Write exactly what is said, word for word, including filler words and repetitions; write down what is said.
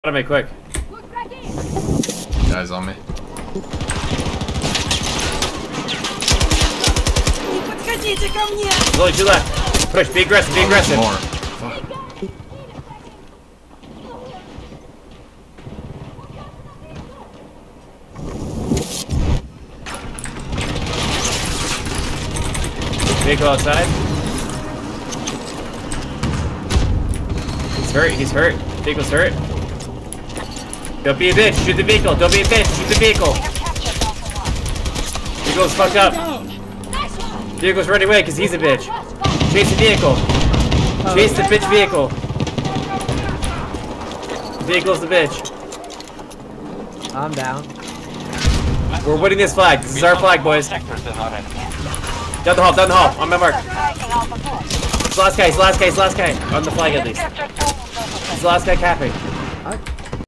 Gotta make quick. Guys on me. There's only two left. Push, be aggressive, be aggressive. More. Vehicle outside. He's hurt, he's hurt. Vehicle's hurt. Don't be a bitch, shoot the vehicle. Don't be a bitch, shoot the vehicle. Vehicle's fucked up. Vehicle's running away because he's a bitch. Chase the vehicle. Chase the bitch vehicle. The vehicle's the bitch. I'm down. We're winning this flag. This is our flag, boys. Down the hall, down the hall. On my mark. It's the last guy, it's the last guy, it's the last guy. On the flag at least. It's the last guy capping.